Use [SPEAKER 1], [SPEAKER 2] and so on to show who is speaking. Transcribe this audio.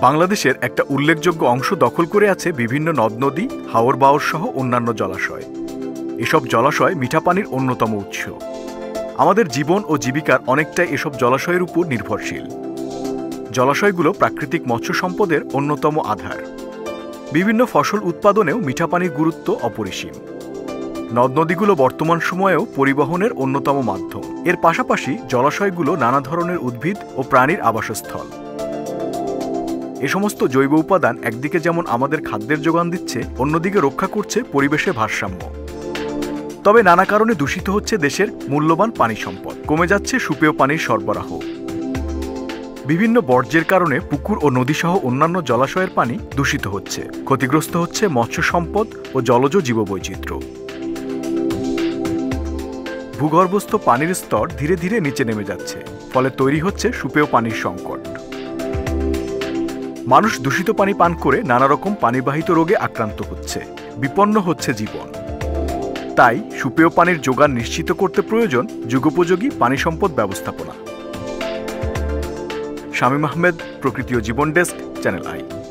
[SPEAKER 1] বাংলাদেশের একটা উল্লেখযোগ্য অংশ দখল করে আছে বিভিন্ন নদ-নদী, হাওর-বাওর সহ অন্যান্য জলাশয়। এসব জলাশয় মিঠা পানির অন্যতম উৎস। আমাদের জীবন ও জীবিকার অনেকটাই এসব জলাশয়ের উপর নির্ভরশীল। জলাশয়গুলো প্রাকৃতিক মৎস্য সম্পদের অন্যতম আধার। বিভিন্ন ফসল উৎপাদনেও মিঠা পানির গুরুত্ব অপরিসীম। নদ-নদীগুলো বর্তমান সময়েও পরিবহনের অন্যতম মাধ্যম। এর পাশাপাশি জলাশয়গুলো নানা ধরনের উদ্ভিদ ও প্রাণীর আবাসস্থল। এ সমস্ত জৈব উপাদান একদিকে যেমন আমাদের খাদ্যের যোগান দিচ্ছে, অন্যদিকে রক্ষা করছে পরিবেশের ভারসাম্য। তবে নানা কারণে দূষিত হচ্ছে দেশের মূল্যবান পানি সম্পদ, কমে যাচ্ছে সুপেয় পানির সরবরাহ। বিভিন্ন বর্জ্যের কারণে পুকুর ও নদীসহ অন্যান্য জলাশয়ের পানি দূষিত হচ্ছে, ক্ষতিগ্রস্ত হচ্ছে মৎস্য সম্পদ ও জলজ জীববৈচিত্র্য। ভূগর্ভস্থ পানির স্তর ধীরে ধীরে নিচে নেমে যাচ্ছে, ফলে তৈরি হচ্ছে সুপেয় পানির সংকট। মানুষ দূষিত পানি পান করে নানা রকম পানিবাহিত রোগে আক্রান্ত হচ্ছে, বিপন্ন হচ্ছে জীবন। তাই সুপেয় পানির যোগান নিশ্চিত করতে প্রয়োজন যুগোপযোগী পানি সম্পদ ব্যবস্থাপনা। শামীম আহমেদ, প্রকৃতি ও জীবন ডেস্ক, চ্যানেল আই।